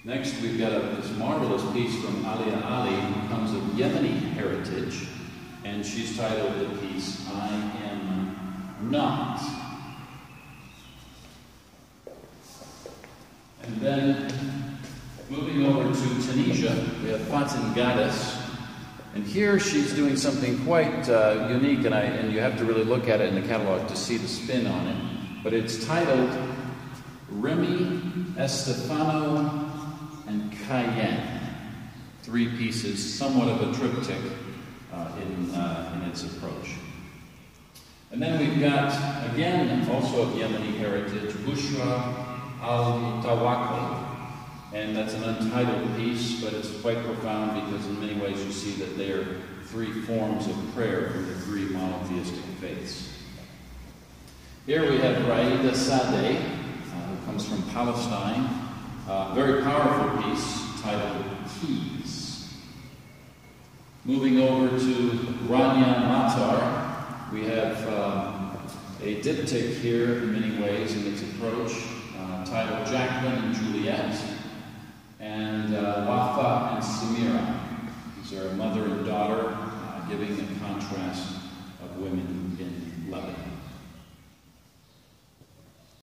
Next, we've got this marvelous piece from Alia Ali, who comes of Yemeni heritage, and she's titled the piece, I Am Not. And then, moving over to Tunisia, we have Fatin Gaddis, and here she's doing something quite unique, and you have to really look at it in the catalog to see the spin on it. But it's titled Remy, Estefano, and Cayenne. 3 pieces, somewhat of a triptych in its approach. And then we've got, again, also of Yemeni heritage, Bushra al-Tawakkul. And that's an untitled piece, but it's quite profound because in many ways you see that they are 3 forms of prayer from the 3 monotheistic faiths. Here we have Raida Sadeh, who comes from Palestine. Very powerful piece titled Keys. Moving over to Rania Matar, we have a diptych here in many ways in its approach, titled Jacqueline and Juliet, and Wafa and Samira. These are a mother and daughter, giving a contrast of women in Lebanon.